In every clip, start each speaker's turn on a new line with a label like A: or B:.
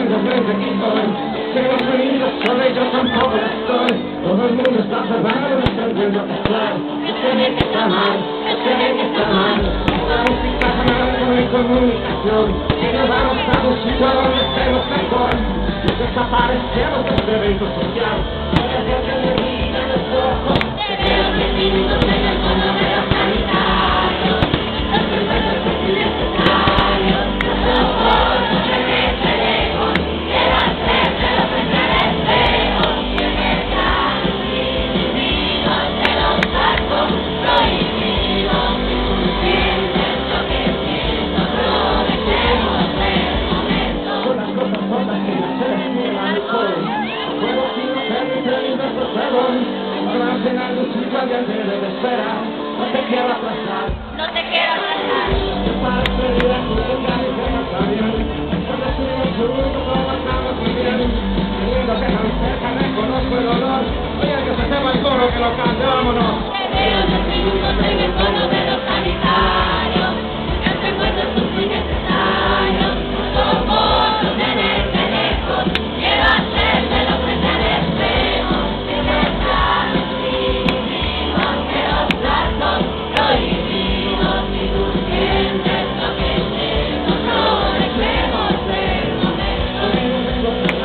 A: frente aquí voy. Si no has venido sola y yo tampoco lo estoy. Todo el mundo está cerrado, no está viendo que soy. Yo sé bien que está mal, yo sé bien que está mal. Esta música sonando en comunicación. Si nos vamos a un sitio donde estemos mejor. Desaparecemos de este evento social. Cada día que me miran los ojos, te quedan 10 minutos en el fondo de los sanitarios. Los encuentros son innecesarios. No soporto tenerte lejos. Quiero hacértelo frente al espejo. Tienes ganas y individuos de los actos prohibidos. Si tú sientes lo que siento, aprovechemos el momento. Son las cosas tontas que me hacen alcohol. Puedo sin hacerte ni retroceder. Podrás en algún sitio alguien te desespera. No te quiero atrasar.
B: No te quiero atrasar.
A: Para despedir a tu boca y que no está bien. Cuando estuvimos juntos todo estamos muy bien. Teniendo que tan cerca reconozco el olor. Oye, que se sepa el coro que lo cante, vámonos.
B: Te veo 10 minutos en el fondo de los sanitarios. Este encuentro es muy necesario. No soporto tenerte lejos. Quiero hacértelo frente al espejo. Tienes ganas y individuos de los actos prohibidos. Si tú sientes lo que siento, aprovechemos el momento.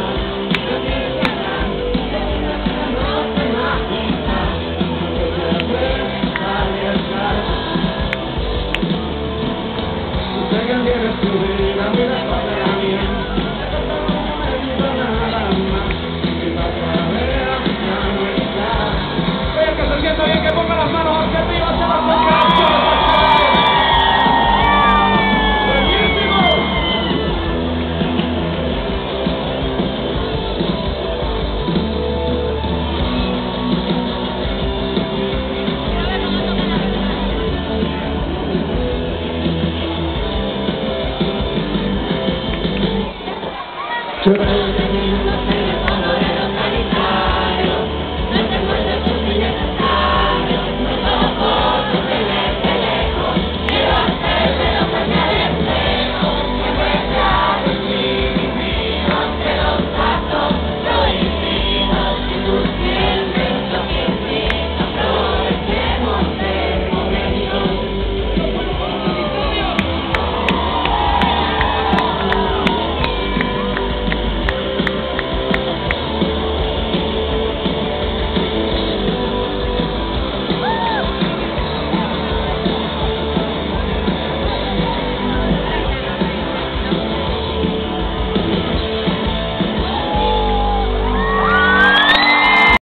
A: Tengan que descubrir la vida sobre la mía. No me digo nada más. Y para saber ya no está. Oye, que se sienta bien, que ponga las manos hacia arriba, se va a tocar. ¡Buenísimo!
B: Yo veo 10 minutos en